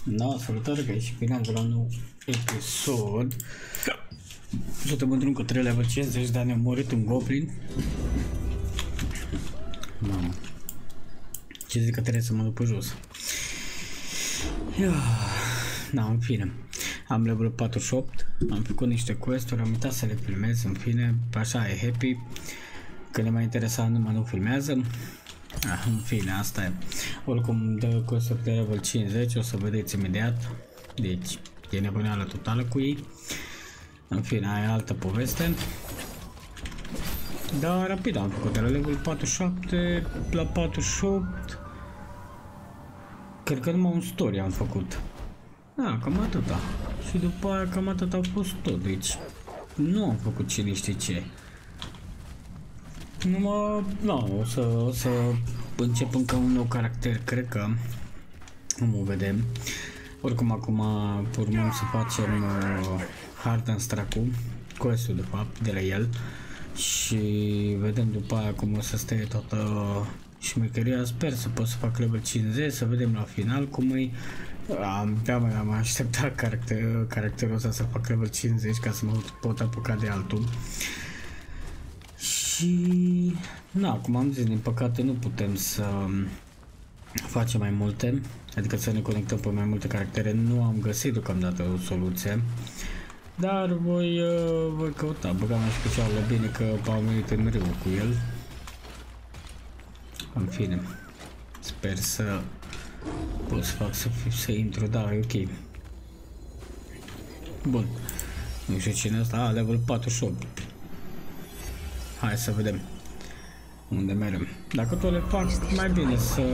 Da, salutare că ești bine la un nou episod. Suntem într-un către level 50, dar ne-a murit un goblin. Mamă. Ce zic că trebuie să mă duc pe jos. Da, în fine. Am level 48, am făcut niște quest-uri, am uitat să le filmez, în fine, așa e happy. Când e mai interesant numai nu filmează. În fine, asta e. Oricum dă quest-uri de level 50, o să vedeți imediat. Deci, e nebuneală totală cu ei. În fine, aia e altă poveste. Dar rapid am făcut de la level 47 la 48. Cred că numai un story am făcut. Da, cam atâta. Și după aia cam atât a fost tot, deci nu am făcut cine știe ce. Numai, nu, o să încep încă un nou caracter, cred că nu vedem. Oricum acum urmăm să facem Hardenstrack-ul, quest-ul de fapt, de la el. Și vedem după aia cum o să stea toată șmecheria. Sper să pot să fac level 50, să vedem la final cum e. Am așteptat caracterul ăsta să fac level 50 ca să mă pot apuca de altul. Și na, cum am zis, din păcate nu putem să facem mai multe, adică să ne conectăm pe mai multe caractere. Nu am găsit deocamdată o soluție, dar voi căuta. Băgam în special la bine că am venit în râu cu el. În fine, sper să pot să fac să intru, da, e ok. Bun, nu știu cine ăsta, level 48. Hai să vedem unde mergem. Dacă tot le fac, mai bine să...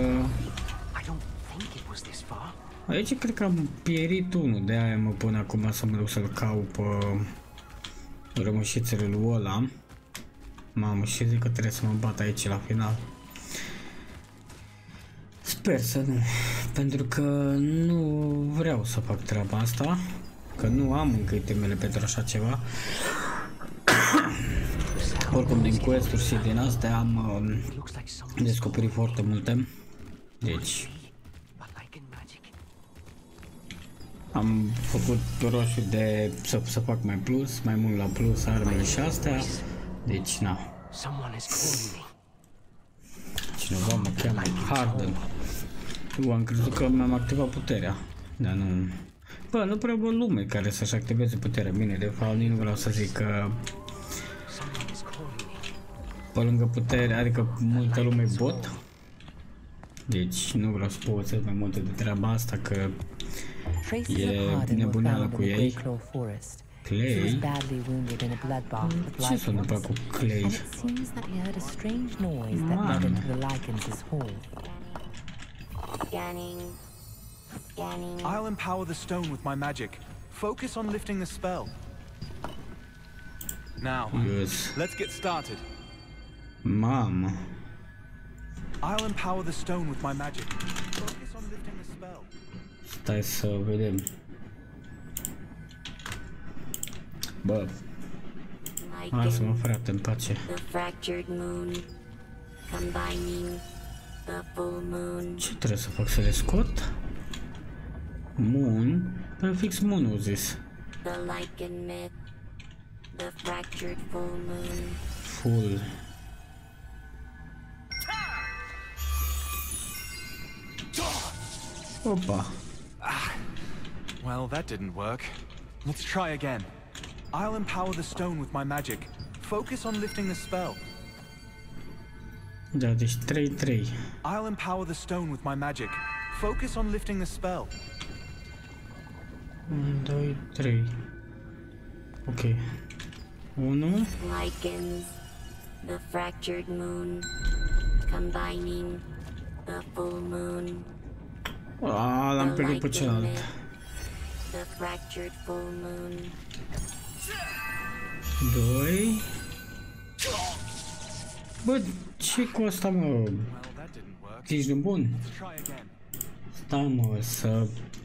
Aici cred că am pierit unul, de aia mă pun acum să mă duc să-l caut pe rămășițele lui ăla. Mamă, și zic că trebuie să mă bat aici la final. Sper să nu, pentru că nu vreau să fac treaba asta, că nu am încă itemele pentru așa ceva. Oricum din quest-uri și din astea am descoperit foarte multe. Deci am făcut roșu de să fac mai plus, mai mult la plus armele și astea. Deci na. Cineva mă cheamă Harden. Eu am crezut că mi-am activat puterea, dar nu. Bă, nu prea văd lume care să-și activeze puterea. Bine, de fapt nici nu vreau să zic că pe lângă putere, adică multă lume bot. Deci nu vreau să povestesc mai multe de treaba asta, că e nebuneală cu ei. Clay? Ce s-a întâmplat cu Clay? I'll empower the stone with my magic. Focus on lifting the spell. Now, let's get started. Mama. I'll empower the stone with my magic. Focus on lifting the spell. Stai să vedem. Bă. Lasă-mă, frate, în pace. Ce trebuie să fac, să le scot? Moon? Păi fix Moon-ul zis. Full. Opa. Well, that didn't work. Let's try again. I'll empower the stone with my magic. Focus on lifting the spell. Da, deci 3-3. I'll empower the stone with my magic. Focus on lifting the spell. 1, 2, 3. Ok. 1. Lycans, the fractured moon, combining the full moon. L-am pierdut pe celălalt. The fractured full moon. 2. Bă, ce cu asta, mă? Ești nebun? Stai, mă, să...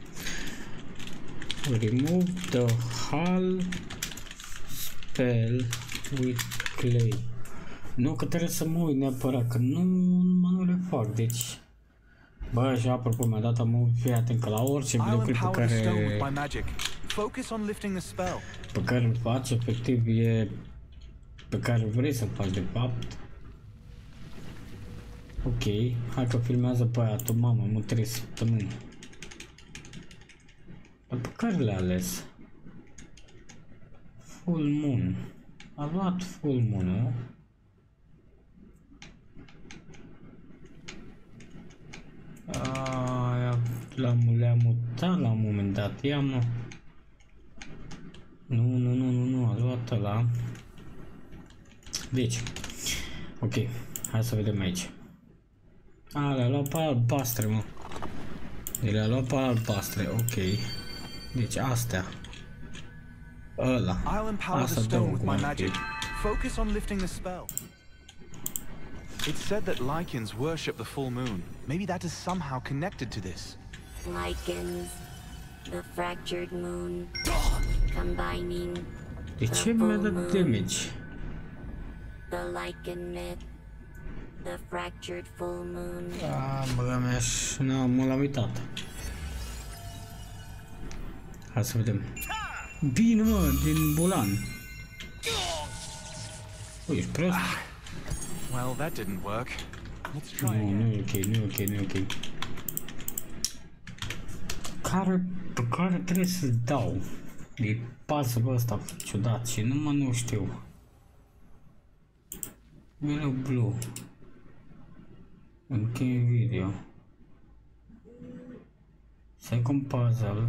Remove the hull spell with clay. Nu, că trebuie să mă uit neapărat, că nu le fac, deci... Bă, și apropo, mi-a dat amul, fii atent că la orice I'll videoclip empower the stone with my magic. Focus on lifting the spell. pe care îl faci, efectiv, e pe care vrei să-l faci, de fapt. Ok, hai că filmează băiatul, mamă, mă 3 săptămâni. Dar pe care le-a ales? Full Moon. A luat Full Moon-ul. Le-a mutat la un moment dat, ia mă. Nu, a luat ăla. Deci, ok, hai să vedem aici. Le-a luat pe albastre, mă. Le-a luat pe albastre, ok. Deci astea. Ăla. Asta dă cum ar fi. Focus on lifting the spell. It's said that Lycans worship the full moon. Maybe that is somehow connected to this. Lycans, the fractured moon, combining De ce mi-a dat damage? the Lycan myth, the fractured full moon. Băga mea, mă l-am uitat. Hai să vedem. Bine, mă, din Bulan. Ui, ești prost? Well, that didn't work. Let's try Nu, again. nu e ok. Pe care trebuie să dau? E puzzle-ul ăsta ciudat și nu știu. Mereu blue. Închei video. Second puzzle.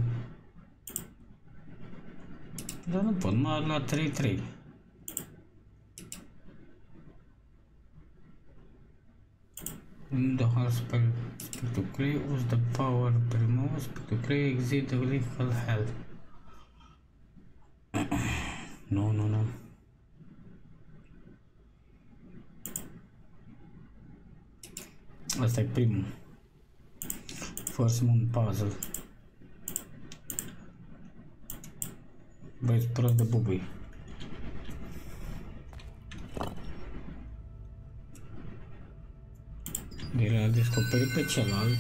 Dar nu pot, mă la 3-3. In the hospital, to play use the power removes to play exit the legal hell. No. Asta e primul. First Moon puzzle. Băi, prost de bubui. L-a descoperit pe celălalt.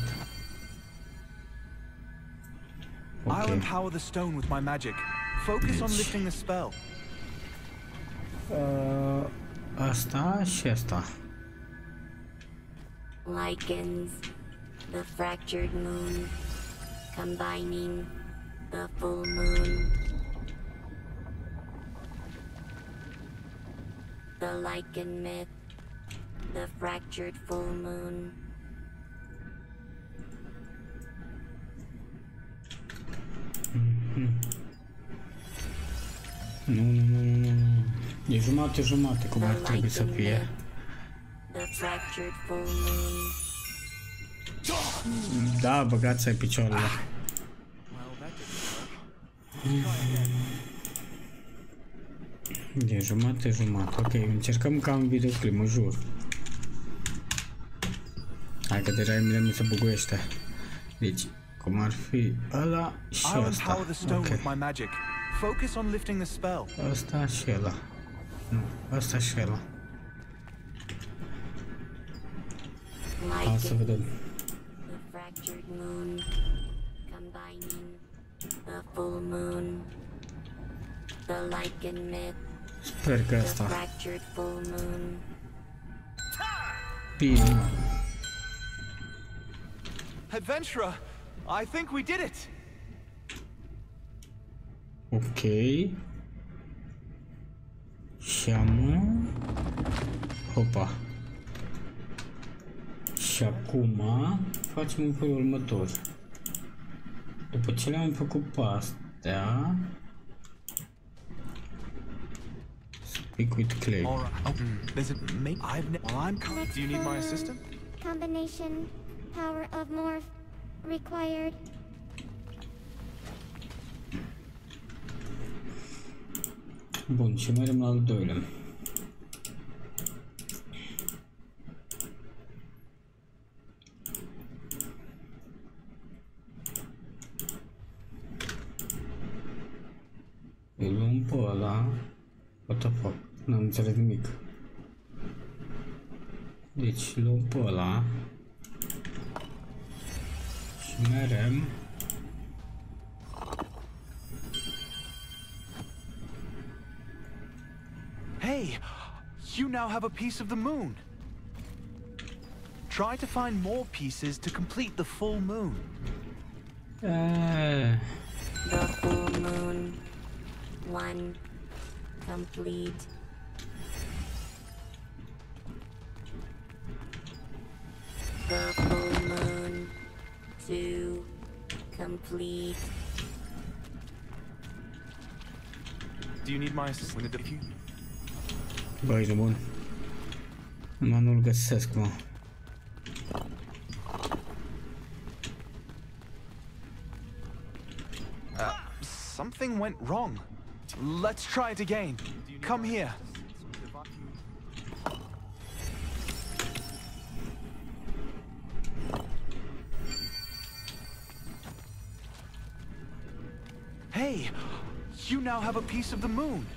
I'll empower the stone with my magic. Focus on lifting the spell. Asta și asta. Lycans, the fractured moon, combining the full moon. The Lycan myth, the fractured full moon. Nu. E jumate cum ar trebui să fie. The fractured full moon. Da, băgați-ai picioarele. E jumate. Ok, încercăm ca în videoclip, mă jur. Hai că deja mi se buguiește. Deci, cum ar fi ăla și ăsta. Ok. Focus on lifting the spell. Ăsta și ăla. Nu, ăsta și ăla. Hai să vedem. The fractured moon, combining the full moon. The Lycan myth, Sper că the ăsta. fractured full moon. Bine. Adventurer, I think we did it. Ok. Și am... Hopa. Și acum facem un felul următor. După ce le-am făcut pe astea... Speak with clay. All right. There's a make. I'm. Do you need my assistant? Combination power of morph required. Bun, și mergem la al doilea. Îl luăm pe ăla. What the fuck? N-am înțeles nimic. Deci luăm pe ăla. Merem. Hey, you now have a piece of the moon. Try to find more pieces to complete the full moon. The full moon. 1. Complete. The full moon. 2. Complete. Do you need my assistance with you? Bă, ești bun. Numai nu-l găsesc, mă. Something went wrong. Let's try it again. Come here. Hey, you now have a piece of the moon.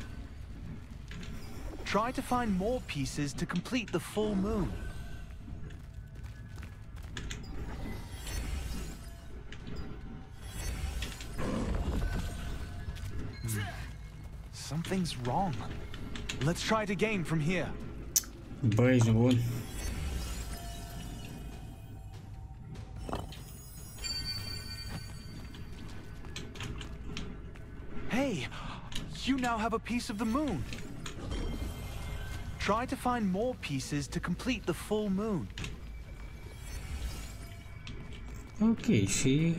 Try to find more pieces to complete the full moon. Something's wrong. Let's try it again from here. Bă, ești bun. Hey, you now have a piece of the moon. Try to find more pieces to complete the full moon. Ok, și...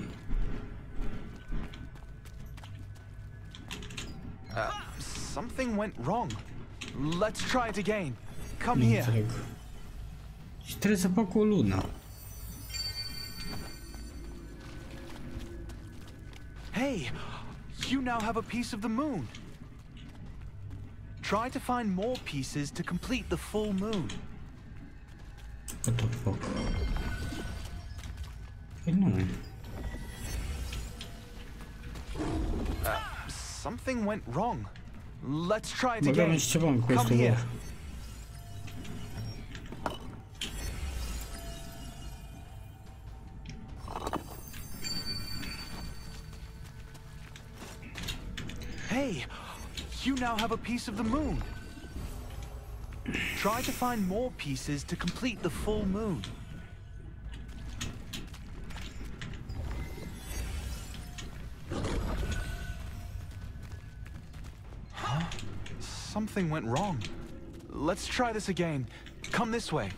Something went wrong. Let's try it again. Come Nu here. înțeleg. Și trebuie să fac o lună. Hey, you now have a piece of the moon. Try to find more pieces to complete the full moon. What the fuck? Păi nu. Something went wrong. Let's try it Băgăm again. și ceva în Come questul here. lor. Hey, you now have a piece of the moon. Try to find more pieces to complete the full moon. Huh? Something went wrong. Let's try this again. Come this way.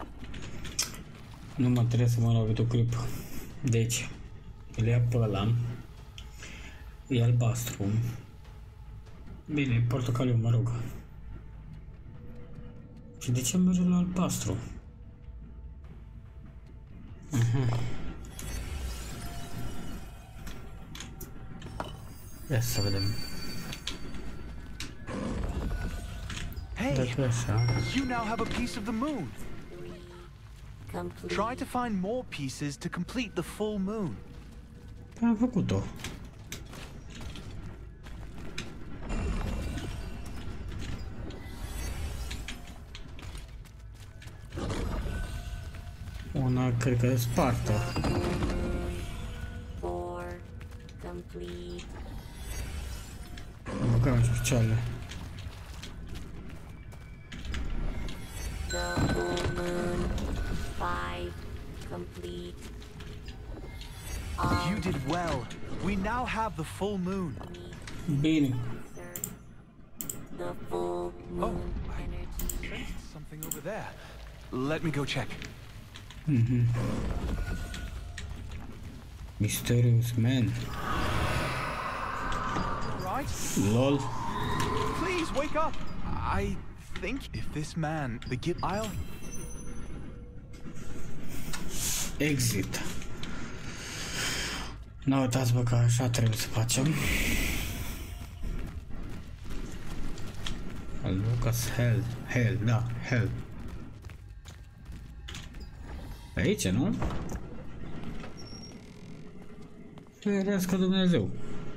Nu mă trebuie să mă rog o clipă. Deci, îl ia pe ăla. E albastru. Bine, e portocaliu, mă rog. Și de ce merge la albastru? Ia să vedem. Hey, Dacă așa... you now have a piece of the moon. 3. Complete. Try to find more pieces to complete the full moon. Am făcut-o. Una, cred că e spartă. 4. Complete. Am băgat în picioarele. The full moon. 5. Complete. You did well. We now have the full moon. Bine. Third. The full moon energy. Sensed something over there. Let me go check. Mysterious man. Right? LOL. Please wake up. I think if this man, the Git, I'll. Exit. Nu uitați, bă, că așa trebuie să facem. Lucas Hell, da, Hell. Aici, nu? Ferească Dumnezeu.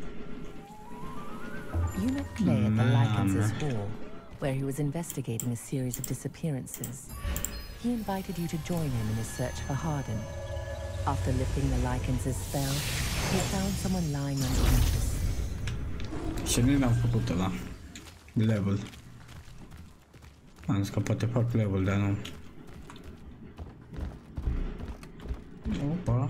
You met Clay at the Lycan's Hall, where he was investigating a series of disappearances. He invited you to join him in his search for Hardin. After lifting the Lycans' spell, he found someone lying unconscious. Și noi l-am făcut ăla. Level. Am zis că poate fac level, dar nu. Opa.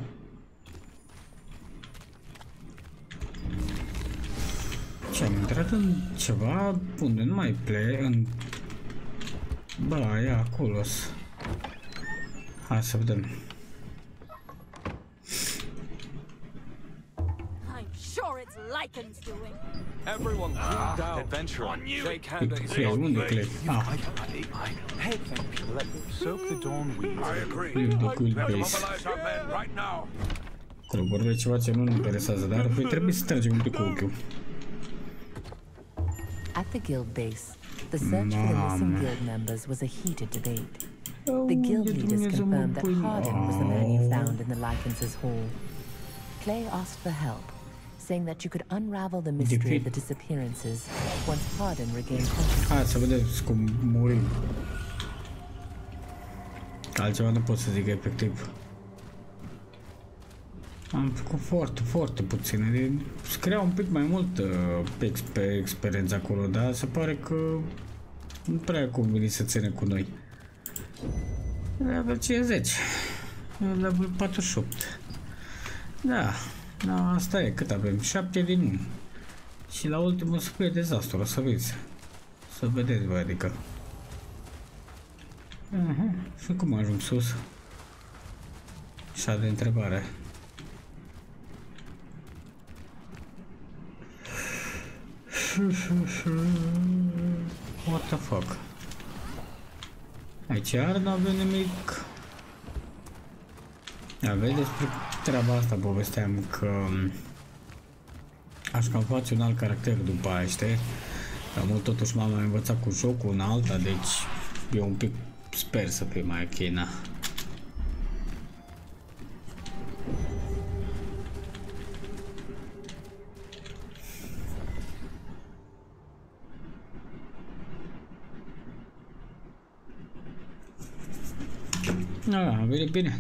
Ce am intrat în ceva unde nu mai plec în... Bă, e acolo. Hai să vedem. I'm sure it's Lycan's doing. Everyone, calm down. Adventurer. Shake hands. Click, unde click? Ah, Hey, let soak the dawn weeds. click the cool base. Mobilize our men right now. Acolo vorbește ceva ce nu ne interesează, dar voi trebuie să tragem un pic cu ochiul. At the guild base, the search for the missing guild members was a heated debate. The guild leaders confirmed that Hardin was the man you found in the Lycans' hall. Clay asked for help, saying that you could unravel the mystery of the disappearances once Hardin regained consciousness. Hai să vedeți cum murim. Altceva nu pot să zic efectiv. Am făcut foarte puține. Scria un pic mai mult pe experiența acolo, dar se pare că nu prea convine să ține cu noi. Level 50. Level 48. Da, asta e, cât avem? 7 din 1. Și la ultimul să fie dezastru, o să vezi. Să vedeți voi, adică. Și cum ajung sus? Așa de întrebare. What the fuck? Aici iar nu avem nimic. Aveți despre treaba asta povesteam că aș cam face un alt caracter după aia, știi? Dar mult totuși m-am mai învățat cu jocul în alta, deci eu un pic sper să fie mai ok, na. A venit bine.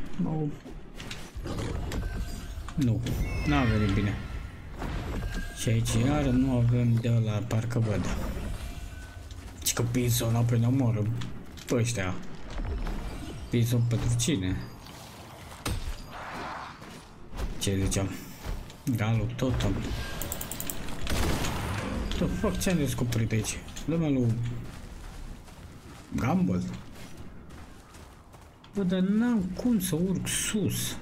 Nu, n-a venit bine. Și aici iar nu avem de la parcă văd. Și că Pinson n-au pe omoră pe ăștia. Pinson pentru cine? Ce ziceam? Galul Totem. The fuck, ce-am descoperit aici? Lumea lui Gumball. Bă, dar n-am cum să urc sus.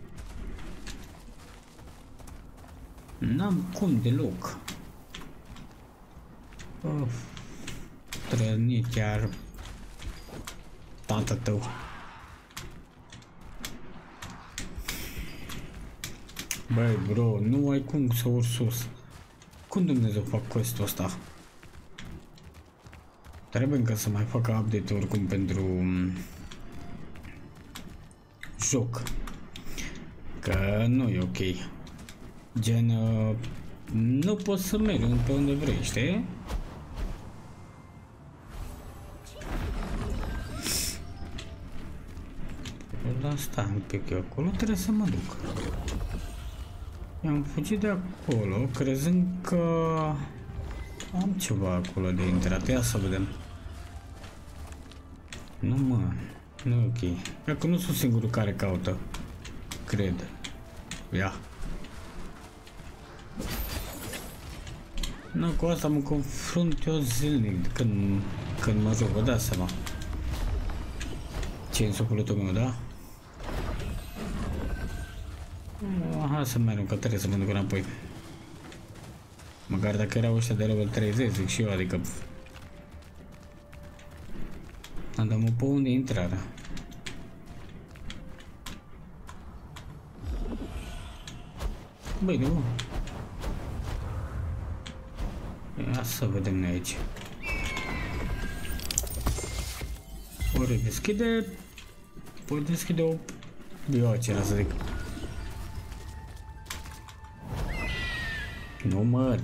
N-am cum deloc. Trănit chiar tata tău. Băi, bro, nu ai cum să urc sus. Cum Dumnezeu fac quest-ul ăsta? Trebuie încă să mai facă update oricum pentru joc. Că nu e ok. Gen, nu poți să mergi pe unde vrei, știi? Dar stai un pic, eu acolo trebuie să mă duc. I-am fugit de acolo, crezând că am ceva acolo de intrat. Ia să vedem. Nu, mă, nu e ok. Dacă nu sunt singurul care caută, cred. Ia. Nu, cu asta mă confrunt eu zilnic când mă joc, vă dați seama. Ce e în socolitul meu, da? Hai să mergem, că trebuie să mă duc înapoi. Măcar dacă erau ăștia de level 30, zic și eu, adică... Dar mă pe unde e intrarea? Băi, nu. Ia să vedem noi aici. Ori deschide... Păi deschide o... Eu ce era să zic. Nu, mă.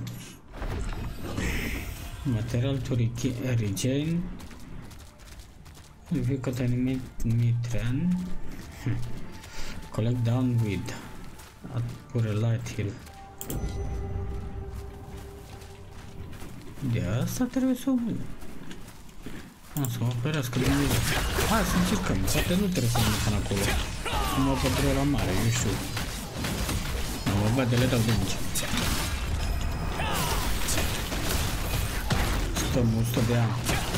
Material to regain. Review container Mitran. Collect downwind. Put a light hill. De asta trebuie să o văd. Să mă operească Dumnezeu. Hai să încercăm. Poate nu trebuie să mă duc până acolo. Nu mă pădure la mare, eu știu. Nu mă văd, le dau de mici. Stăm 100 de ani.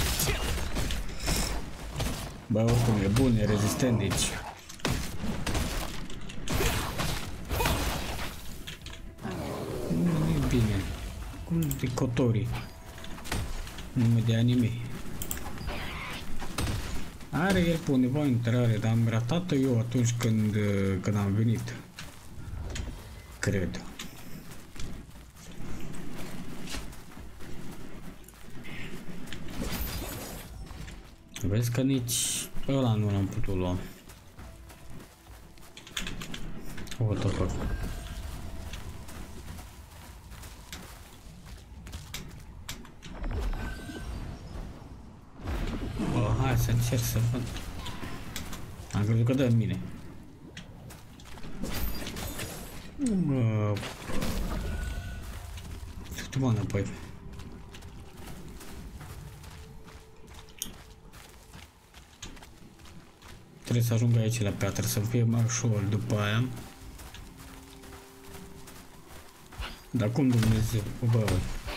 Bă, oricum e bun, e rezistent aici. Nu e bine. Cum de Kotori. Nume de anime. Are el pe undeva o intrare, dar am ratat-o eu atunci când am venit. Cred. Vezi că nici ăla nu l-am putut lua. What the fuck? Bă, hai să încerc să văd. Am crezut că dă în mine. Bă... Du-te-mă înapoi. Trebuie să ajung aici la piatră, să fie mai ușor după aia. Dar cum Dumnezeu? Bă...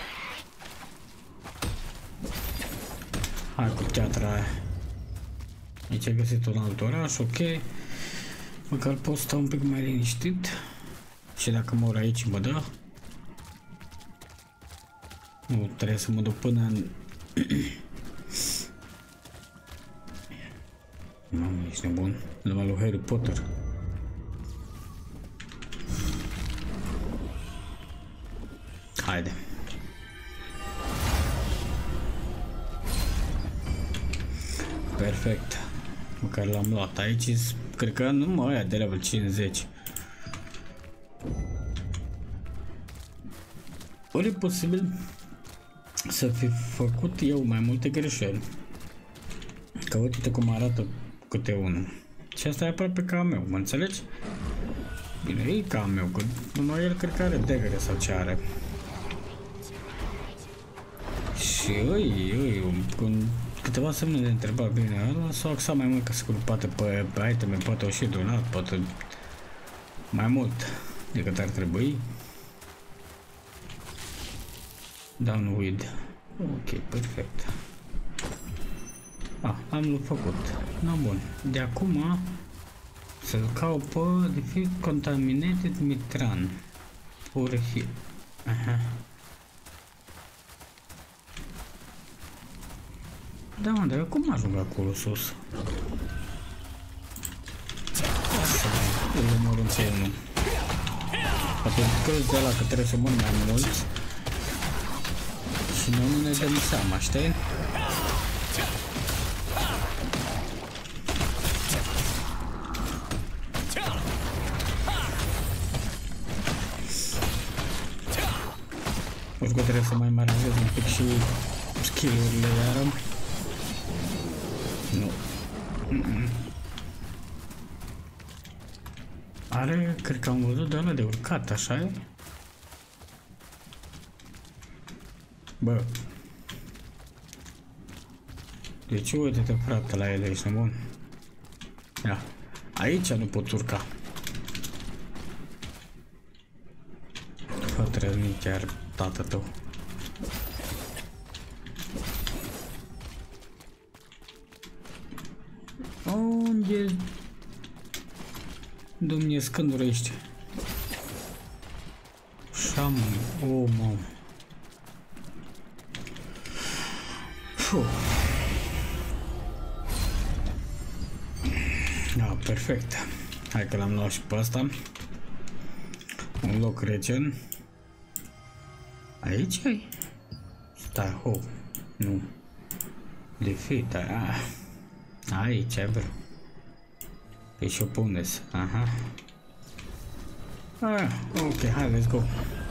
Hai cu piatra aia. Aici ai găsit un alt oraș, ok. Măcar pot sta un pic mai liniștit. Și dacă mor aici mă dă. Nu, trebuie să mă duc până în... Mamă, ești nebun. Numai lui Harry Potter. Haide. Perfect. Măcar l-am luat aici. Cred că numai aia de level 50. Ori e posibil să fi făcut eu mai multe greșeli. Că uite cum arată câte unul. Și asta e aproape ca a meu, mă înțelegi? Bine, e ca a meu, că numai el cred că are degre sau ce are. Și cu câteva semne de întrebare, bine, ăla s-a axat mai mult ca sigur, poate pe iteme, poate o și donat, poate mai mult decât ar trebui. Downwind. Ok, perfect. Am făcut. No, bun. De acum să-l caut pe defeat contaminated mitran. Pur și... Aha. Da, mă, dar cum ajung acolo sus? Asta, îl mor în unul. Poate crezi de ăla că trebuie să mor mai mulți. Și noi nu ne dăm seama, știi? Oricum trebuie să mai aranjez un pic și skill-urile iară. Nu. Are, cred că am văzut de ăla de urcat, așa e? Bă. Deci uite-te frate la ele, ești nebun. Ia. Aici nu pot urca. Fă trăzni chiar tată tău. Unde Domnie scândurește? Șam, oh, mamă. Da, perfect. Hai că l-am luat și pe asta. Un loc regen. Aici ai? Stai, ho. Nu. Defeat, aici ai, bro. Păi și-o puneți. Aha. Ok, hai, let's go.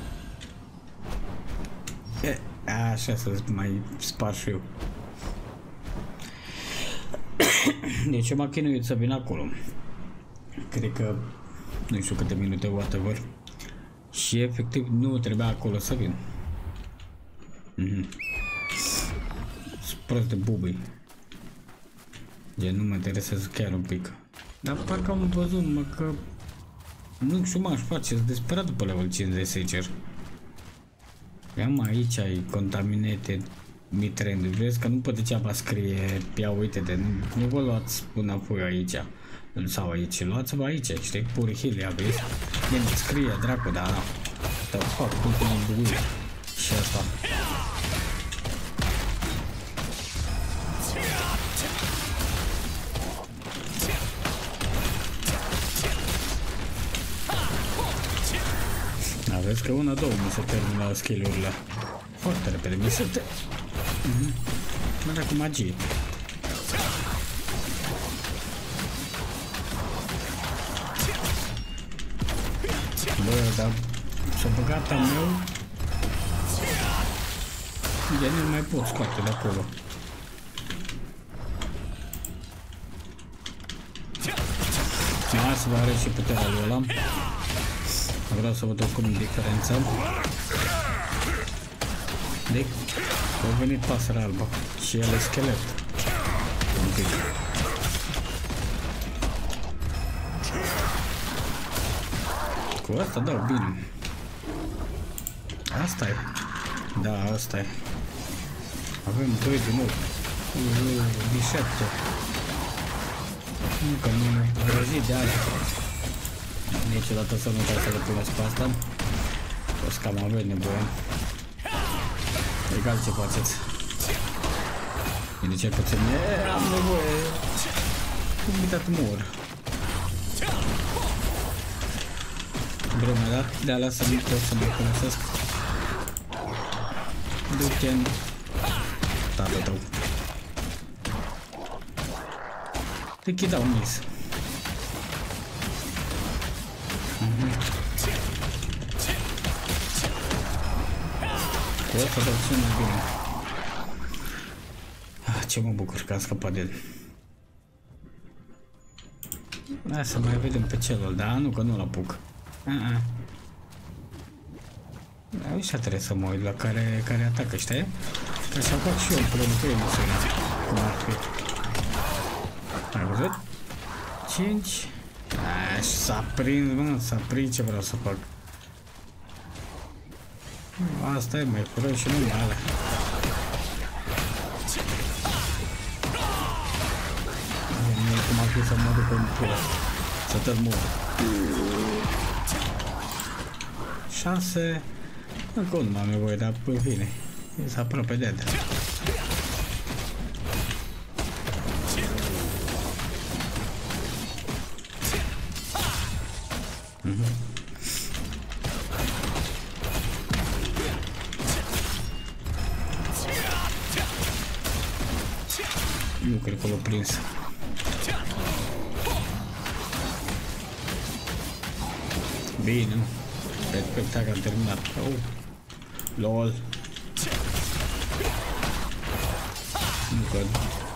Așa să mai spar și eu. Deci m-a chinuit să vin acolo. cred că nu știu câte minute, whatever. Și efectiv nu trebuia acolo să vin. Sunt prost de bubii. Gen, nu mă interesează chiar un pic. Dar parcă am văzut numai că nu știu, m-aș face desperat după level 50, sincer. Ia mă, aici ai contaminated mitrend. Vezi că nu pot degeaba scrie, ia uite de, nu vă luați înapoi aici. Sau aici, luați-vă aici, știi, pur heal, ia vezi? Gen, scrie, dracu, dar na. Te fac, cum am buguit. Și asta. Vezi că una, două mi se termină skill-urile. Foarte repede mi se termină. Merg cu magie. Bă, dar s-a băgat al meu. De nu mai pot scoate de acolo. Să vă arăt și puterea lui ăla. Vreau să văd oricum diferența. Deci, a venit pasărea albă și el e schelet. Un pic. Cu asta dau bine. Asta e. Da, asta e. Avem 2 din nou. Din 7. Încă nu vrăjit de alea. Niciodată să nu trebuie să le puneți pe asta. O să cam aveți nevoie. Egal ce faceți. De ce puțin am nevoie. Cum uitat mor. Brume, da? De alea să nu pot să mă folosesc. Du-te-n tatăl tău. Te chidau mis. O să dau cel mai bine. Ce mă bucur că am scăpat de el. Hai să mai vedem pe celălalt, dar nu că nu-l apuc. Așa trebuie să mă uit la care atacă, știi? Ca să fac și eu împreună cu emisiunea. Cum ar fi. Ai văzut? 5. S-a prins, mă, s-a prins ce vreau să fac. Asta e, mai furăm și numai alea. Nu e cum ar fi să mă duc în pulă. Să te-l mor. 6. Încă nu am nevoie, dar în fine. E aproape dead. Nu cred că l-a prins. Bine, cred că am terminat. Oh. LOL. Nu cred.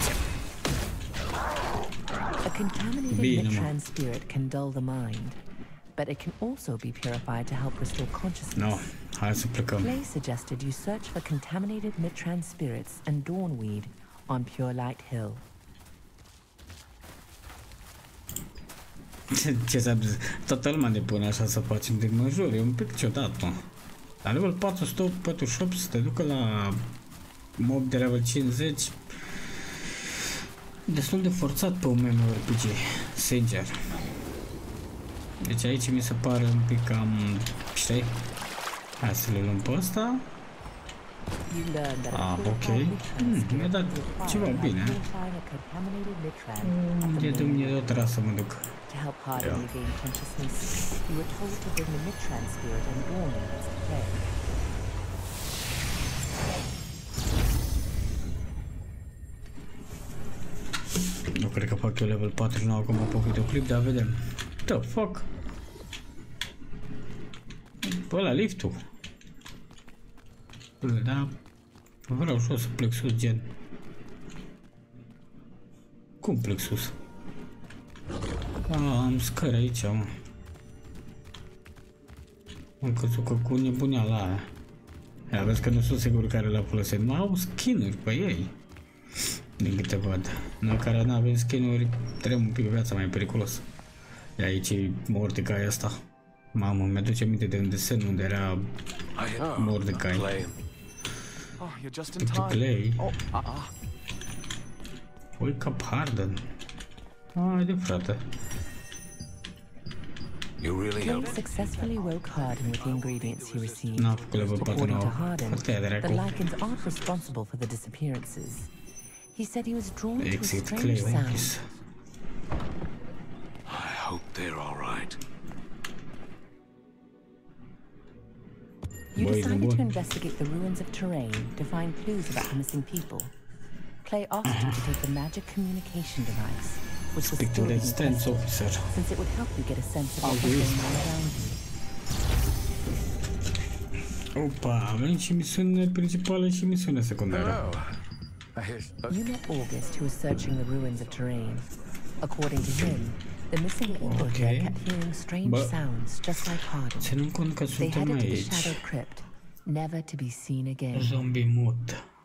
A contaminated Mitran spirit can dull the mind, but it can also be purified to help restore consciousness. No, hai să plecăm. Clay suggested you search for contaminated Mitran spirits and Dawnweed on Pure Light Hill. Ce s-a zis? Toată lumea ne pune așa să facem de mă jur, e un pic ciudat, mă. La level 448 să te ducă la mob de level 50. Destul de forțat pe un MMORPG, sincer. Deci aici mi se pare un pic cam, știi? Hai să le luăm pe ăsta. Ok. Mi-a dat ceva bine. E de o să mă duc. To help Hardin regain consciousness, you were told to bring the Mitran spirit and Dawnweed as a prey. Nu cred că fac eu level 49 acum pe videoclip, dar vedem. The fuck? Bă, ăla liftul. Da, vreau și eu să plec sus, gen. Cum plec sus? Am scări aici, mă. Am crezut că cu nebuneala aia. Ia vezi că nu sunt sigur care le-a folosit. Nu au skin-uri pe ei. Din câte văd. Noi care nu avem skin-uri, trebuie un pic viața mai periculos. E aici e Mordecai ăsta. Mamă, mi-aduce aminte de un desen unde era Mordecai. Oh, you're just in Uite, time. Clay. Oh, Wake up Harden. Haide, frate. You really Clay helped. successfully woke Harden with the ingredients he received. N-a făcut level 4 According to nouă. Harden, Foarte the dracu. Lycans aren't responsible for the disappearances. He said he was drawn to a Exit strange Clay sound. închis. I hope they're all right. You Băi, decided bun. to investigate the ruins of terrain to find clues about the missing people. Clay asked you to take the magic communication device, which was Speak to still the being Resistance tested, Officer. since it would help you get a sense of Au what's vist. going on around you. Opa, avem și misiune principală și misiune secundară. You met August, who was searching the ruins of terrain. According to him, the missing people here kept hearing strange Bă, sounds, just like Harden. ținând cont că They suntem headed to the aici. Shadowed Crypt, never to be seen again. Zombie mut.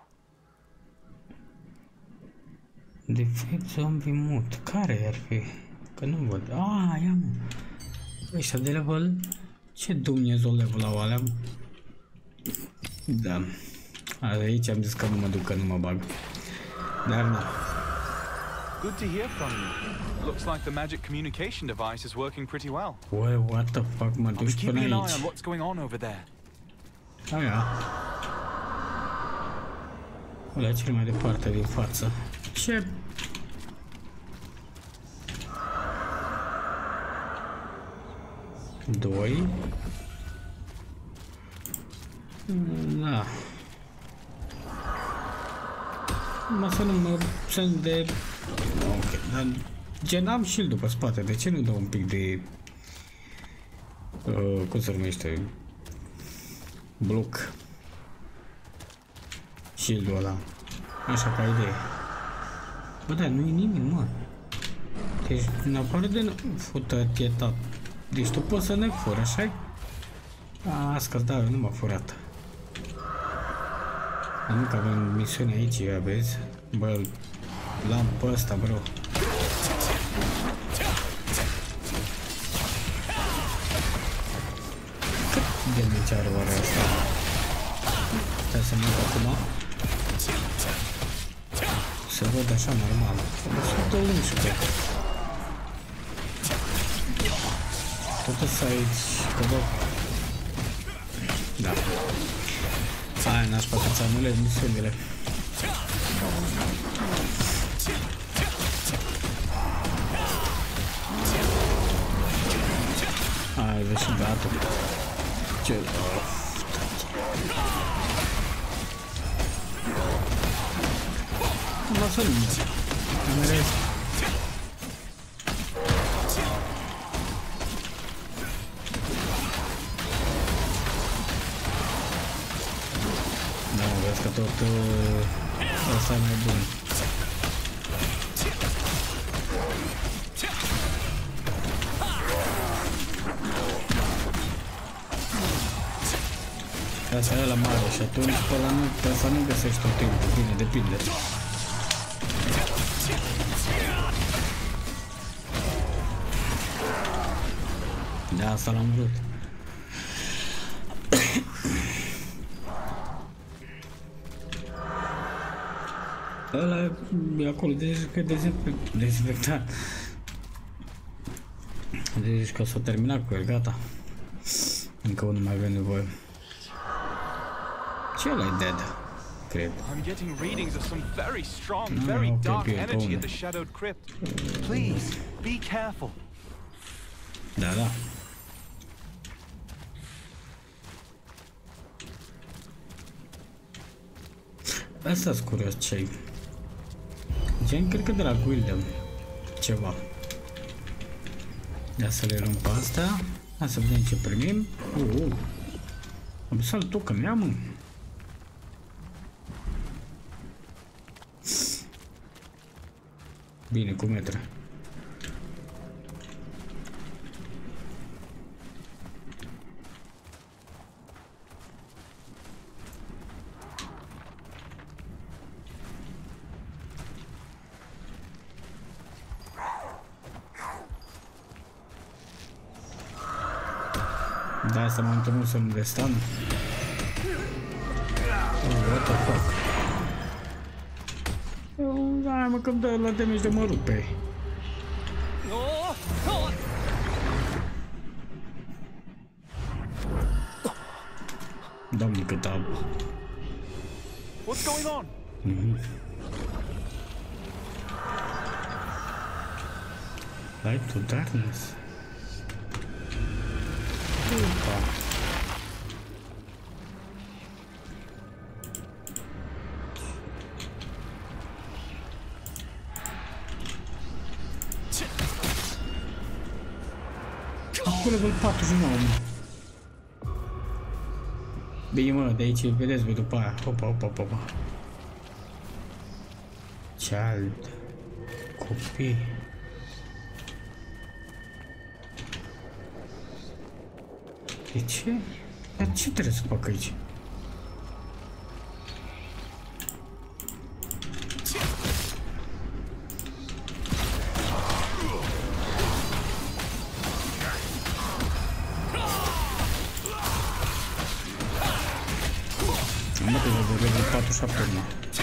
Defect zombie mut. Care ar fi? Că nu văd. Ah, ia mă. Ăștia de level. Ce Dumnezeu level au alea? Da. Aici am zis că nu mă duc, că nu mă bag. Dar na. good to hear from you. Looks like the magic communication device is working pretty well. Ue, what the fuck, mă I'll be duci până keeping an eye on aici. what's going on over there. Aia. Ăla cel mai departe din față. Ce? Doi. Da. Mă să nu mă sunt de... Ok, dar gen am shield-ul pe spate, de ce nu dau un pic de... cum se numește? Bloc. Shield-ul ăla. Așa ca idee. Bă, dar nu-i nimic, mă. Deci, în afară de futătietat. Deci tu poți să ne furi, așa-i? Ască, da, nu m-a furat. Nu că avem misiune aici, ia vezi? Bă, l-am pe ăsta, bro. Cât de mici are oare asta? Stai să mă uit acum. Se văd așa normal. Sunt o lângă. Tot să aici, că vă... Da. Hai, nașpa să-ți anulez misiunile. Hai, vezi și gatul. Ce... Lasă lumea. Mereu. Da, vezi că tot ăsta e mai bun. Asta e la mare și atunci pe ăsta nu găsești tot timpul. Bine, depinde. De asta l-am vrut. Ăla e acolo, deci că dezinfectat. Deci că s-a terminat cu el, gata. Încă unul mai avem nevoie. Ce ăla e dead? Cred. I'm getting readings of some very strong, No, very okay, dark good, energy only. at the Shadowed Crypt. Please, be careful. Da, da. Asta-s curios ce-i. Gen, cred că de la Guildem. Ceva. Ia să le luăm pe astea. Hai să vedem ce primim. Am să-l că mi-am, mă. Bine, cu metre. Da, asta m-am întâlnit să-mi destan. What the fuck? Hai mă, că-mi dă la damage de mă rupe. Doamne, cât am. What's going on? Light to darkness. Acolo level 49. Bine mă, de aici vedeți voi după aia. Opa. Child. Copii. De ce? Dar ce trebuie să fac aici? Am dat de level 47 urmă.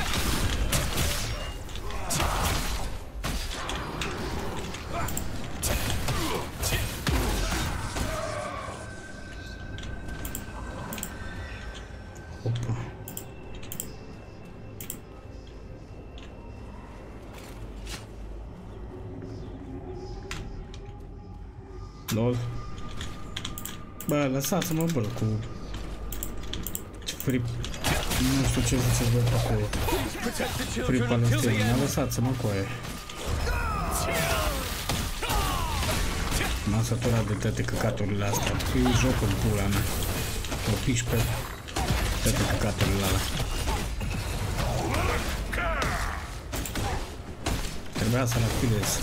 Opa. Lol. Bă, lăsați-mă, bă, cu... Free... Nu știu ce ziceți voi pe acolo. Free Palestine, lăsați-mă cu aia. M-am săturat de toate căcaturile astea. E jocul în pula mea. O piși pe toate căcaturile alea. Trebuia să-l afilez.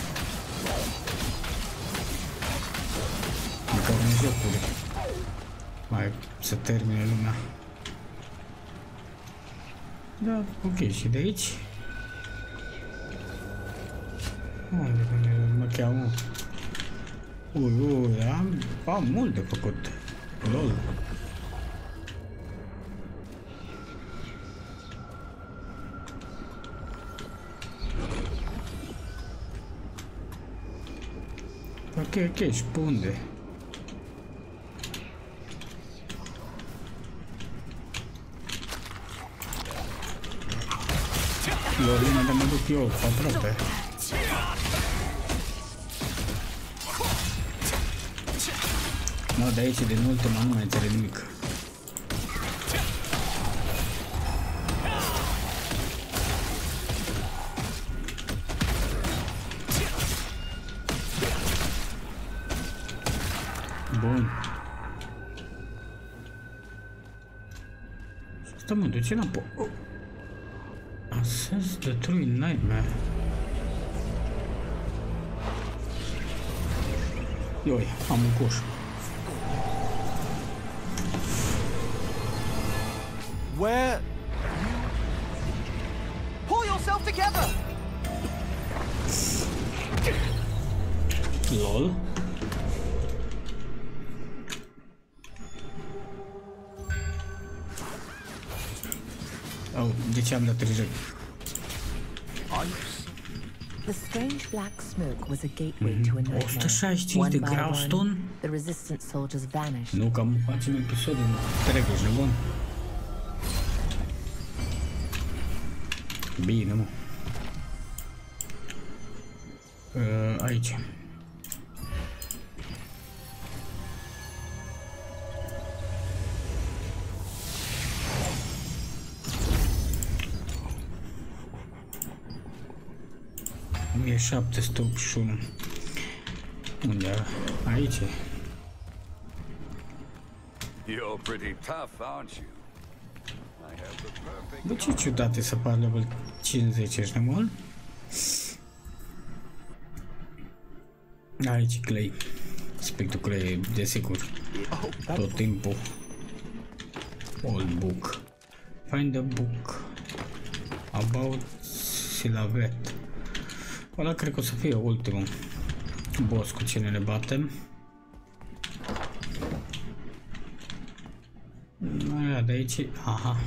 Măcar în jocuri. Mai se termine lumea. Da, ok, și de aici? Unde mă cheamă? Ui, am mult de făcut. Lol. Ok, și pe unde? Lorina, de mă duc eu, aproape. No, de aici, din ultima, nu mai înțeleg nimic. Bun. Asta mă duce înapoi. Assess the true nightmare. Ioi, am un coș. Where? Pull yourself together! Lol. Oh, de ce am dat reject? The strange black smoke was a gateway to a nightmare. 165 de Growstone? The resistant soldiers vanished. Nu, cam facem episodul întreg, ești nebun? Bine, mă. Aici. E 781. Unde? Aici. You're pretty tough, aren't you? I have the perfect. Bă, ce ciudat e să par level 50, ești nebun? Aici Clay. Spectul Clay, desigur. Tot timpul. Old book. Find a book about Silavet. Ăla cred că o să fie ultimul boss cu cine ne batem. de aici. Aha.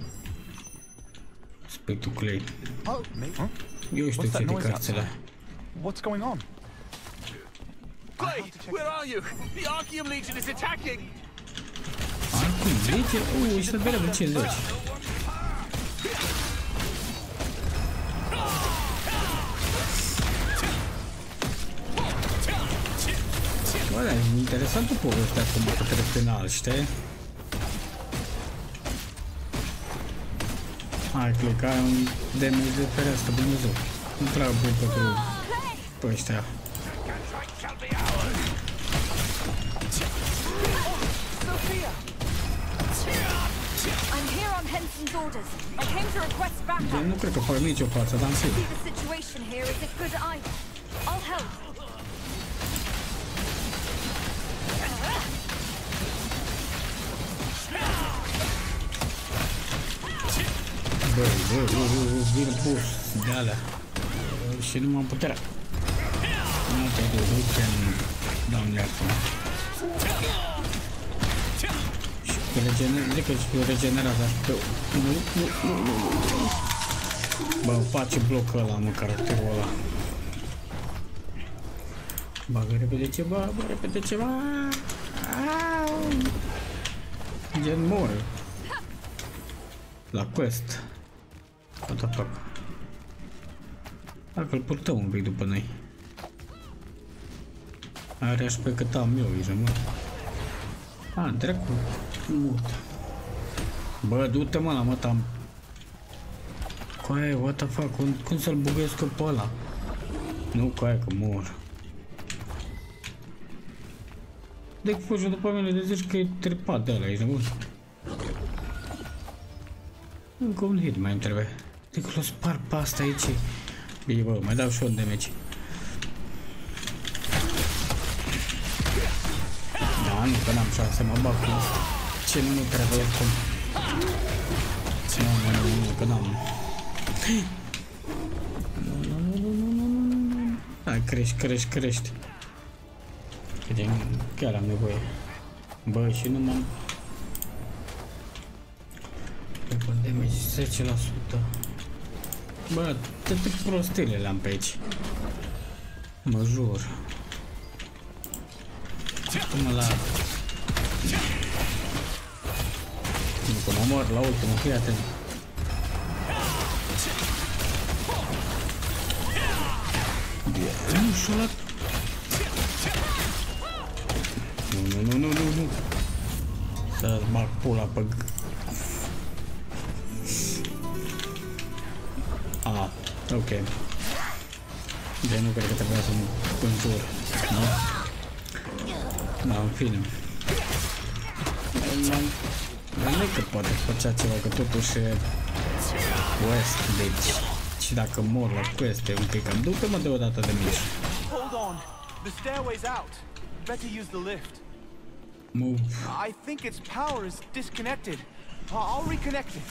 Spectul Clay. Oh, huh? Eu știu What's that ce de noise cărțile. outside? What's going on? Clay, where are you? The Archeum Legion is attacking! Acum, zice, și să vedem 50. Bă, da, e interesantă povestea acum către final, știi? Hai, click, ai un damage de fereastră, Dumnezeu. Nu trag bun pe ăștia. Sophia! I'm here on Henson's orders. I came to request backup. Eu nu cred că fac nicio față, dar în See, sigur. the situation here is a good idea. I'll help. Băi, vin pus de alea. Și nu m-am puterea. Nu te duc în doamne acum. Și pe zic că și pe regenerat, dar pe... Nu. Bă, face blocul ăla, mă, caracterul ăla. Bagă repede ceva, Gen mor. La quest. What the fuck? Dacă îl purtăm un pic după noi. Are așa pe cât am eu, ești mă. A, dracu. Mut. Bă, du-te mă la măta. Coaie, what the fuck? Cum să-l bugăiesc eu pe ăla? Nu, coaie, că mor. Deci fugi după mine de zici că e trepat de ăla, ești bun? Încă un hit mai îmi trebuie. Deci l-o spar pe asta aici. Bine, bă, mai dau și un damage. Da, nu, că n-am șanse, mă bag cu ce nu trebuie oricum. Nu, că n-am. Nu. Hai, crești. Chiar am nevoie. Bă, și nu m-am... Weapon damage 10%. Bă, toate prostile le-am pe aici. Mă jur. Până la... Nu, că mă mor la ultimul, fii atent. Nu, și-o luat. Nu. Să-ți bag pula pe... Ah, ok. Deci nu cred că trebuia să-mi înjur, nu? Da, în fine. Nu e că poate făcea ceva, că totuși e quest, deci... Și dacă mor la quest e un pic cam... Du-te mă deodată de mici. Hold on. The stairway's out. Better use the lift. Move. I think its power is disconnected. I'll reconnect it.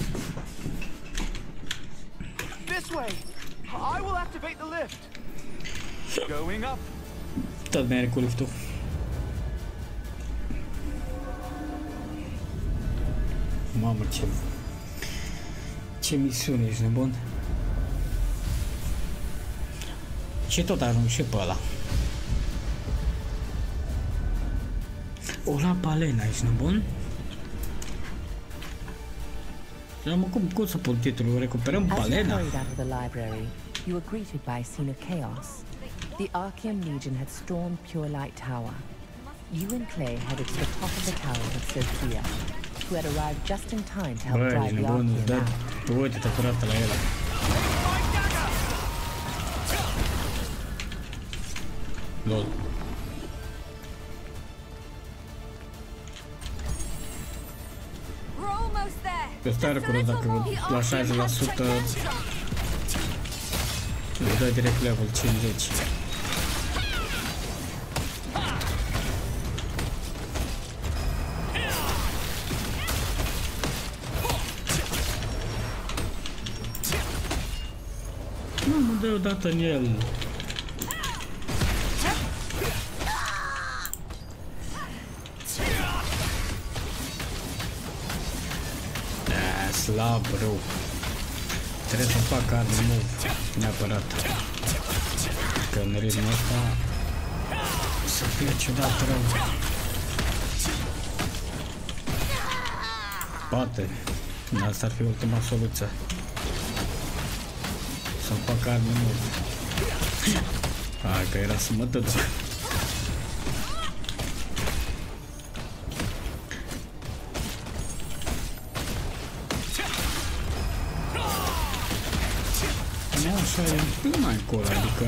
This way. I will activate the lift. Going up. Tot merg cu liftul. Mamă, ce misiune, ești nebun? Și tot ajung și pe ăla. O la balena, ești nebun? Cum să pun titlul? Recuperăm balena? As you hurried out of the library, you were greeted by a scene of chaos. The Archeum Legion had stormed Pure Light Tower. You and Clay headed to the top of the tower with Sophia, who had arrived just in time to help drive the Archeum out. Uite-te curată la ele. Lol. We're almost there. Eu stai recunosc dacă la 60% îi dă direct level 50. Nu mă dă odată în el. slab rău. Trebuie să fac hard move neapărat. Că în ritmul ăsta să fie ciudat rău. Poate. Asta ar fi ultima soluție. Să fac hard move. Hai că era să mă dăd. Așa e un pic mai încolo, adică...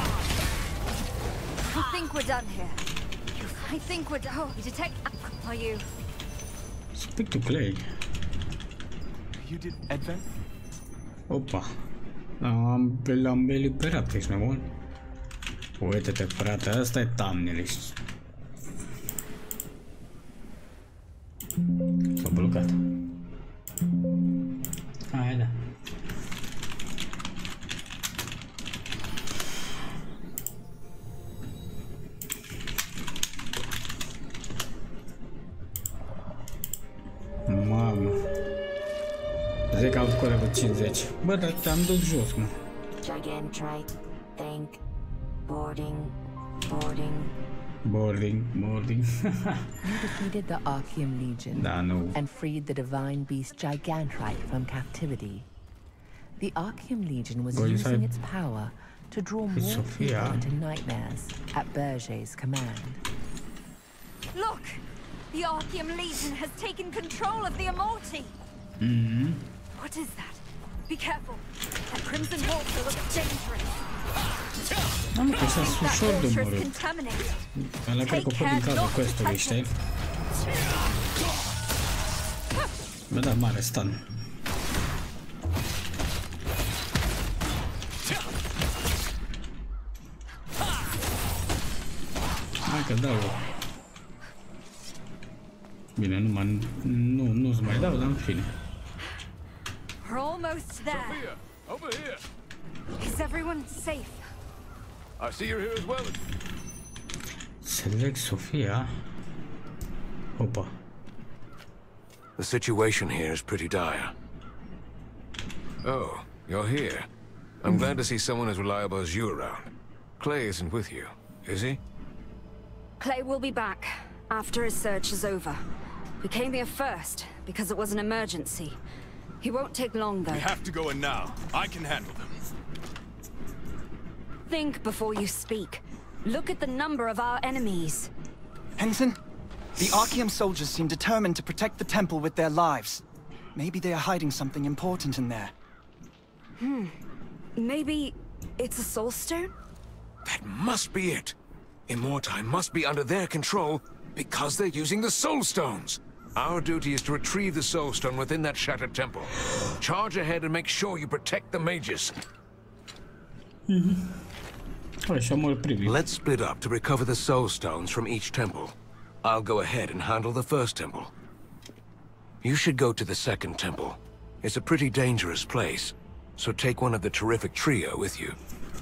I think we're done here. I think we're done. Oh, you detect... Are you? Speak to Clay. You did Advent? Opa. L-am eliberat, ești nebun? Uite-te, frate, ăsta e thumbnail. S-a blocat. Hai, da. Mamă. Zic că am făcut level 50. Bă, dar te-am dus jos, mă. Gigantrite, think, boarding. Boarding. You defeated the Archeum Legion Da, nu. and freed the divine beast Gigantrite from captivity. The Archeum Legion was Go using inside. its power to draw It's more Sophia. people into nightmares at Berger's command. Look! The Archeum Legion has taken control of the Immorti! What is that? Be careful! That Crimson Water looks dangerous! Am că s-a ușor de Water is omorât. contaminated! Ăla cred că a fost din cauza quest-ului, știi? Bă, da, mare stun. Hai că dau. Bine, nu-ți mai dau, dar în fine. We're almost there! Sophia, over here. Is everyone safe? I see you're here as well. Select Sophia. Opa. The situation here is pretty dire. Oh, you're here. I'm glad to see someone as reliable as you around. Clay isn't with you, is he? Clay will be back after his search is over. We came here first because it was an emergency. He won't take long, though. We have to go in now. I can handle them. Think before you speak. Look at the number of our enemies. Henson, the Archeum soldiers seem determined to protect the temple with their lives. Maybe they are hiding something important in there. Maybe it's a soul stone? That must be it. Immorti must be under their control because they're using the Soul Stones. Our duty is to retrieve the Soul Stone within that shattered temple. Charge ahead and make sure you protect the mages. Let's split up to recover the Soul Stones from each temple. I'll go ahead and handle the first temple. You should go to the second temple. It's a pretty dangerous place, so take one of the terrific trio with you.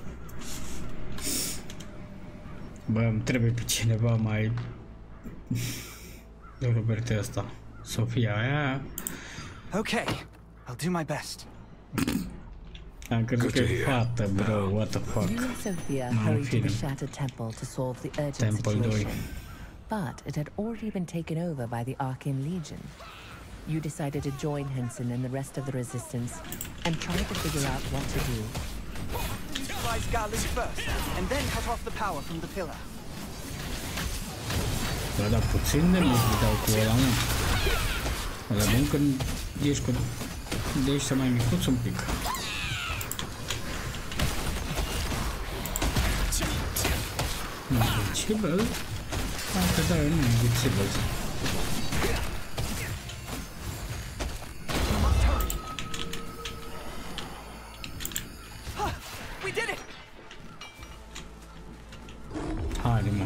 Bă, îmi trebuie pe cineva mai... de Roberta asta. Sofia aia... Okay, I'll do my best. Am crezut că e fată, bro, what the fuck. You and Sophia hurried to the Shattered Temple to solve the urgent situation. But it had already been taken over by the Archeum Legion. You decided to join Henson and the rest of the Resistance and try to figure out what to do. Neutralize Galu first, and then cut off the power from the pillar. Bă, dar puțin de mult dau cu ăla, mă. Ăla bun când ești cu... de ăștia mai micuț un pic. Invisible? Dacă da, nu invisible. We did it! Haide, mă.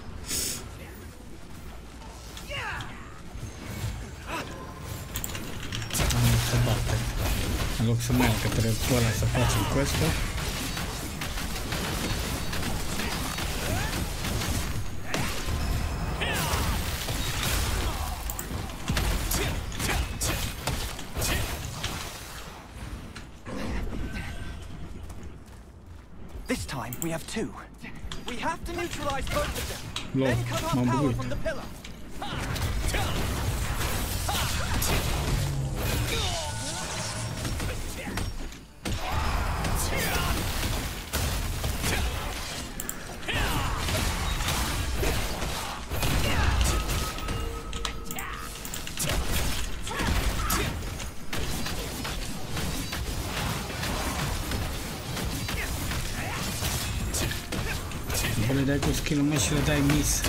Să bate. În loc să merg către ăla să facem quest-ul. This time we have two. We have to neutralize both of them. Lol, Then cut off power from the pillar. Bă, le dai cu skill-ul, mă, și le dai miss.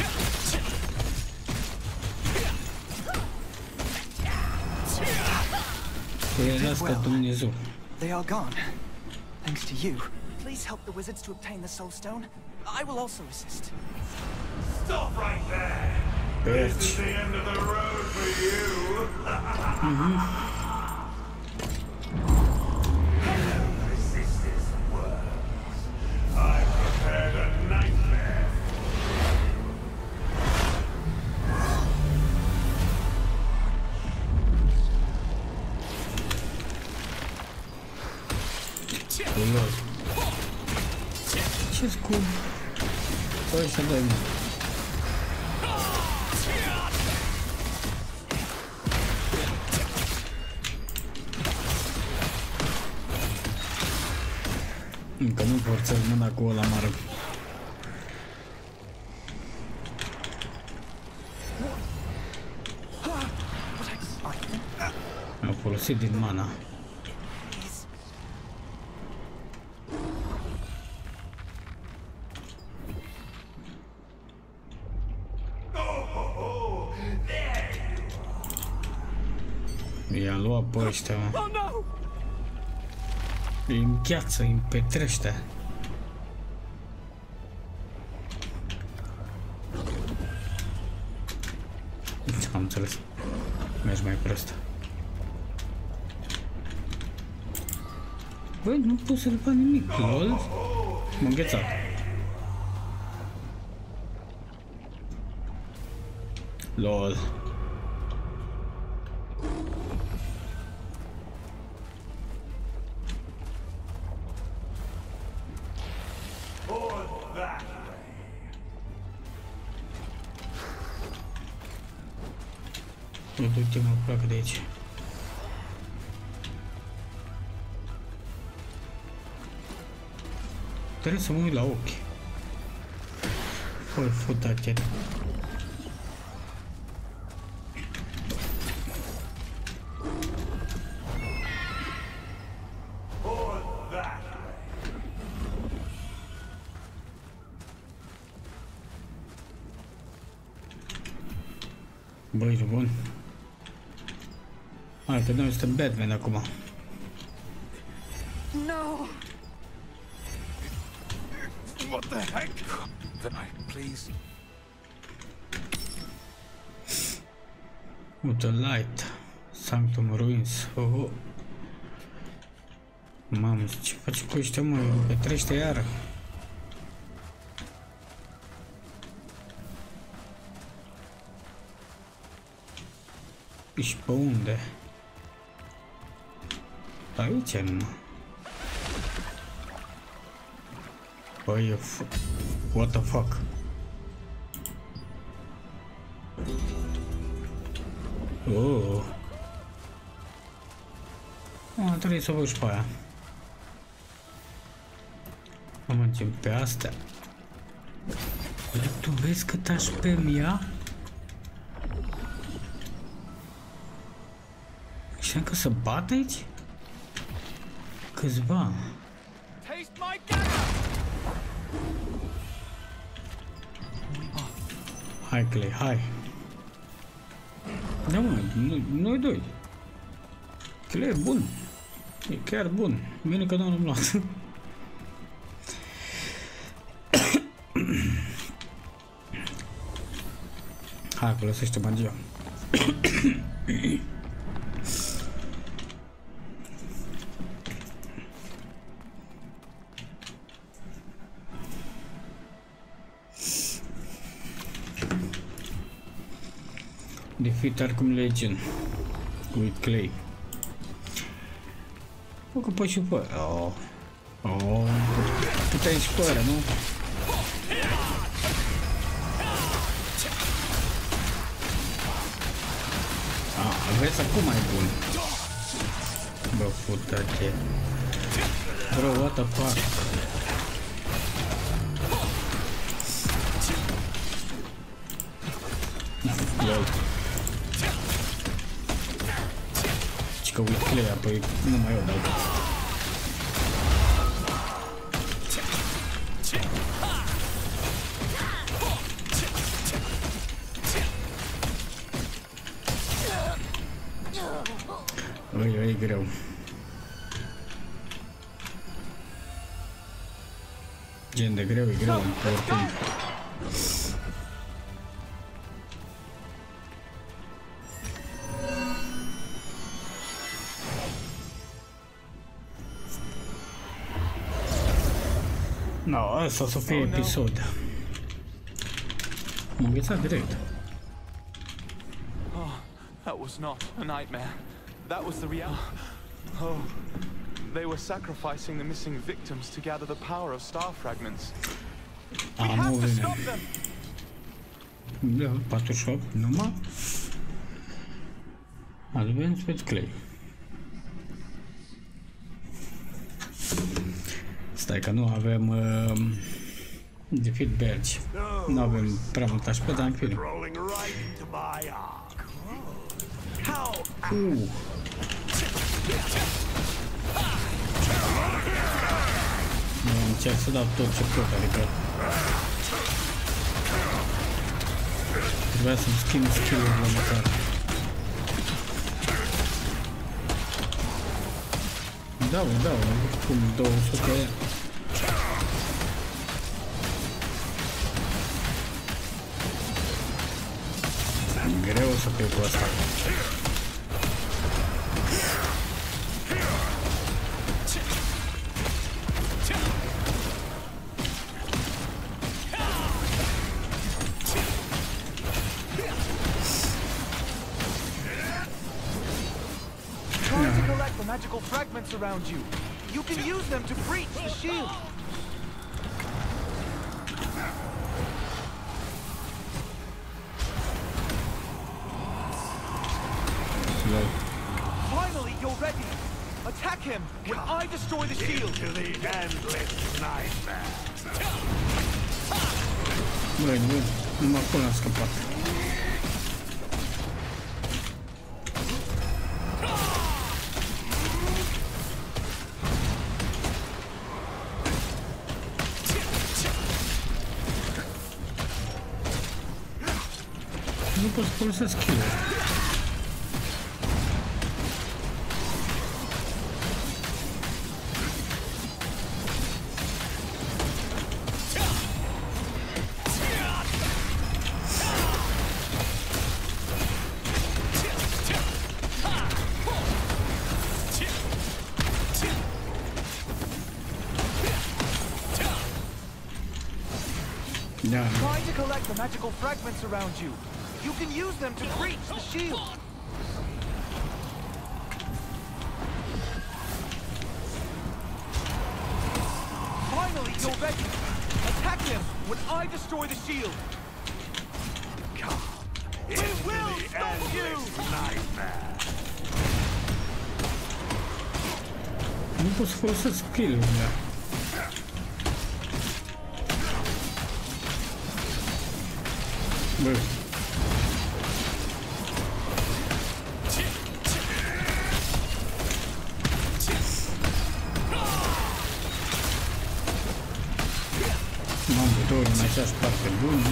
They are gone. Thanks to you. Please help the wizards to obtain the Soul Stone. I will also assist. Stop right there. This is the end of the road for you. Hello, resistance worms. I prepared a nightmare. Ce scump. Păi să dăm. Încă nu forțez mâna cu ăla mare. Am folosit din mana. I-am luat pe ăștia, mă. Îi îngheață, îi împetrește. Am înțeles. Mergi mai prost. Băi, nu pot să-l fac nimic, lol. M-a înghețat. Lol. Du-te, mă, pleacă de aici. Trebuie să mă uit la ochi. Fă-i futate. Băi, e bun. Hai, că noi suntem Batman acum. No. What the heck? Please. With the light. Sanctum Ruins. Oh. Mamă, ce faci cu ăștia, mă? Petrește iară. Ești pe unde? Aici numai. Băi, what the fuck? Oh. Trebuie să văd și pe aia. Am mergem pe astea. Tu vezi cât aș pe mea? Și încă să bat aici? Câțiva. Hai, Clay, hai. Da, mă, noi doi. Clay e bun. E chiar bun. Bine că nu l-am luat. Hai, folosește magia. Defeat Arkham Legion with Clay. O că poți și pe... Oh. Oh, puteai și pe ăla, nu? Aveți acum mai bun. Bă, putate. Bro, what the fuck? Lol. Și că uit Clea, păi nu mai eu dau. E greu. Gen de greu, e greu, oricum. No, asta o să fie episod. M-am înghețat direct. Oh, that was not a nightmare. That was the reality. Oh, they were sacrificing the missing victims to gather the power of star fragments. We have to stop them. Da, 48, numai. Advance with Clay. Stai că nu avem defeat Bergi. Nu avem prea mult HP, dar în fine. Încerc să dau tot ce pot, adică trebuia să-mi schimb skill-urile măcar. Dau, cum 200. Greu să fiu cu asta. Magical fragments around you. You can use them to breach the shield. Finally, you're ready. Attack him when I destroy the shield. To the endless nightmare. Băi, numai acolo am scăpat. Nu pot să folosesc skill-ul. Try to collect the magical fragments around you. You can use them to breach the shield. Finally, you're ready. Attack him when I destroy the shield. Come. We will stop you. Nightmare. Nu pot să folosesc skill-urile. Bă. M-am butor în aceeași parte bună.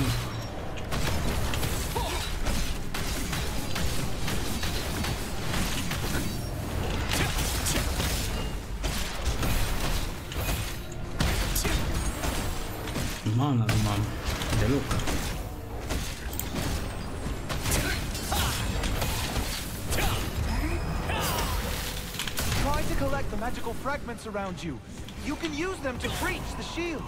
Mana, deloc. Collect the magical fragments around you. You can use them to breach the shield.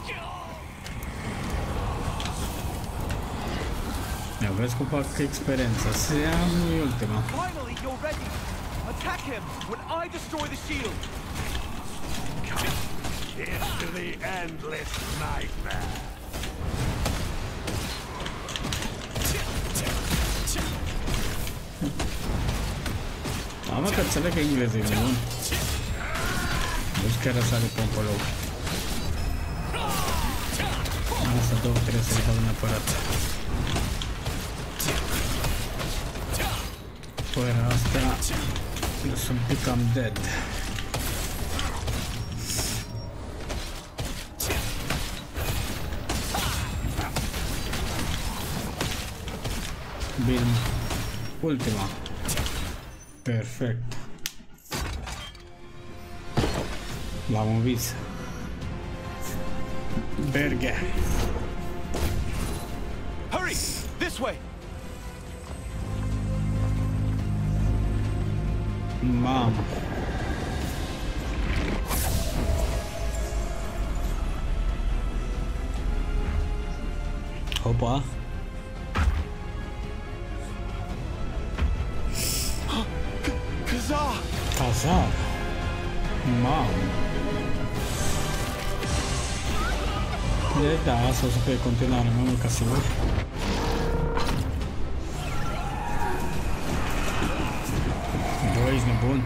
Ia, vezi cum fac experiența. Se am ultima. Finally, you're ready. Attack him when I destroy the shield. Into the endless nightmare. Am că înțeleg că engleză e bun. Deci chiar așa de pompă loc. Asta două trebuie să le dau neapărat. Fără astea sunt un pic cam dead. Bine. Ultima. Perfect. L-am învins. Berge. Hurry! This way! Mamă. Opa. Kazar! Kazar. Mamă. Da, asta o să fie continuare, mai mult ca sigur. Bă, ești nebun.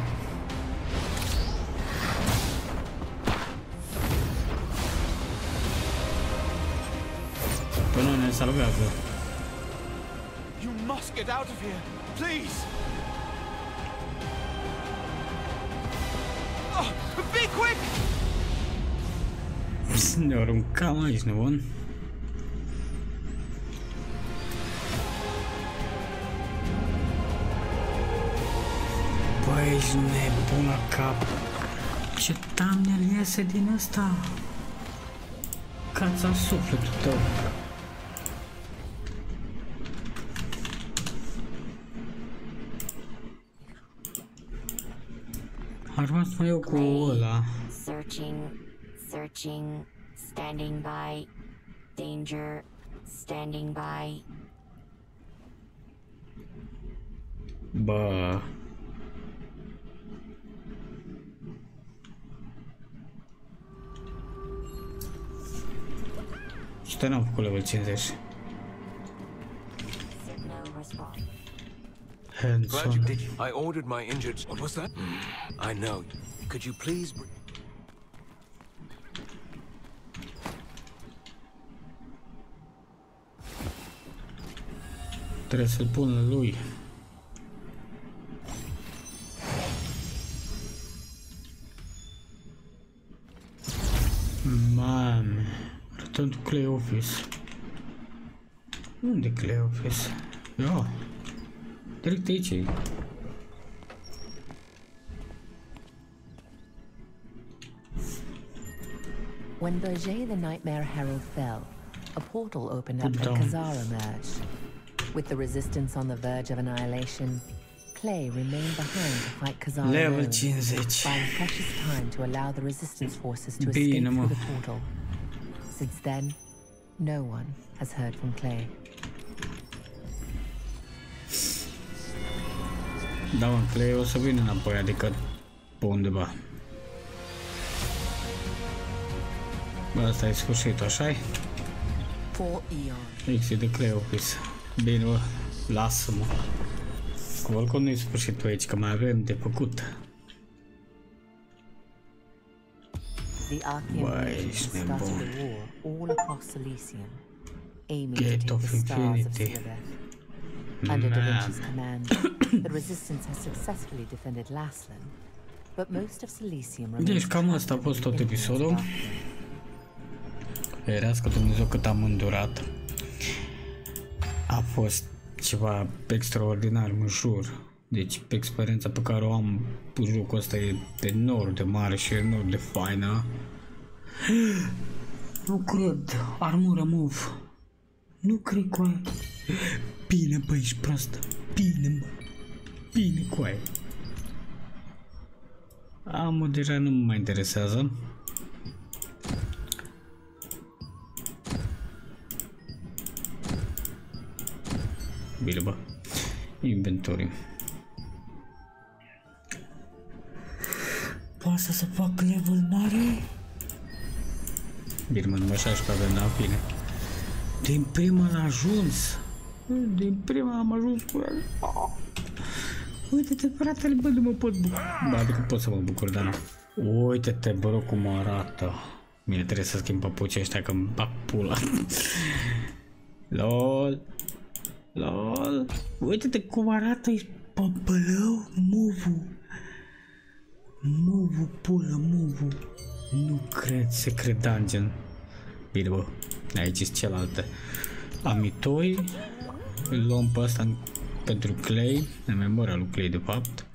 Până ne salvează. You must get out of here, please. Oh, be quick! Ne aruncam aici, nebun. Băi, ești nebun la cap. Ce thumbnail iese din ăsta? Cața sufletul tău. Ar rămas mai eu cu ăla. Searching, standing by, danger, standing by. Bă. Ce n-am făcut level 50? Hands-on. I ordered my injured... What was that? I know. Could you please... Trebuie să-l pun lui. Mame. Return to Clay Office. Unde Clay Office? Ia. Direct aici e. When Berger the Nightmare Herald fell, a portal opened up and Kazar emerged. With the resistance on the verge of annihilation, Clay remained behind to fight Kazar alone, buying precious time to allow the resistance forces to escape through the portal. Since then, no one has heard from Clay. Da, mă, Clay o să vină înapoi, adică pe undeva. Bă, asta e sfârșitul, așa-i? Exit de Clay Office. Bine, bă, lasă-mă. Că oricum nu-i sfârșitul aici, că mai avem de făcut. Bă, ești nebun. Gate of Infinity. Under Da Vinci's command, the resistance has successfully defended Laslan, but most of Silesium remains. Deci cam asta a fost tot episodul. Ferească Dumnezeu cât am îndurat. A fost ceva extraordinar, mă jur. Deci experiența pe care o am cu jocul ăsta e enorm de mare și enorm de faină. Nu cred. Armor remove. Nu cred cu aia. Bine, bă, ești prost. Bine, mă. Bine cu aia. Amă, deja nu mă mai interesează. Bine, bă. Inventory. Poate să fac level mare? Bine, mă, numai 16 avem, da, bine. Din prima am ajuns. Din prima am ajuns cu el. Uite-te, fratele, bă, nu mă pot bucura. Ba, adică pot să mă bucur, dar nu. Uite-te, bă, cum arată. Bine, trebuie să schimb papucii ăștia, că-mi bag pula. LOL. LOL. Uite-te cum arată-i păpălău, move-ul. Move-ul, pulă, move-ul. Nu cred, Secret Dungeon. Bine, bă, aici sunt celelalte. Amitoi. Îl luăm pe ăsta pentru Clay. În memoria lui Clay, de fapt.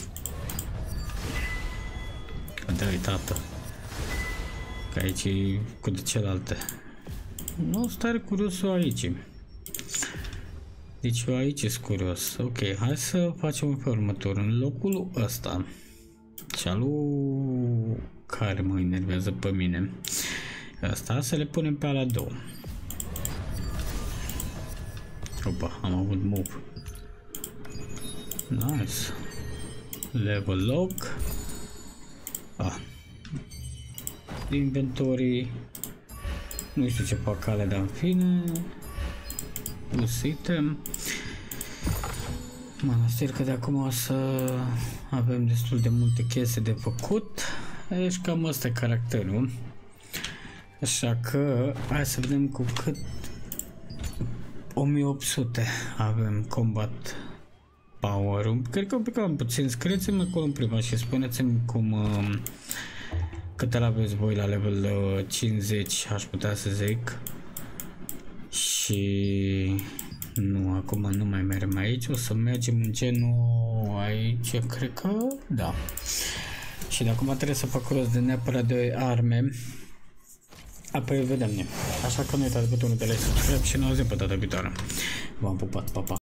Dă-i, tată. Că aici e cu de celelalte. Nu stare curios aici. Deci eu aici sunt curios. Ok, hai să facem pe următor. În locul ăsta. Cealaltă care mă enervează pe mine. Asta să le punem pe ala 2. Opa, am avut move. Nice. Level lock. Inventory. Nu știu ce fac alea, dar în fine. Plus item. Mănăstiri, că de acum o să avem destul de multe chestii de făcut. Deci cam ăsta e caracterul. Așa că hai să vedem cu cât 1800 avem combat power-ul. Cred că picam puțin. Scrieți-mi acolo în prima și spuneți-mi cum cât îl aveți voi la level 50, aș putea să zic. Și nu, acum nu mai mergem aici, o să mergem în genul aici, cred că da. Și de acum trebuie să fac rost de neapărat de arme. Apoi vedem. Așa că nu uitați butonul de like, subscribe și ne auzim pe data viitoare. V-am pupat, pa, pa.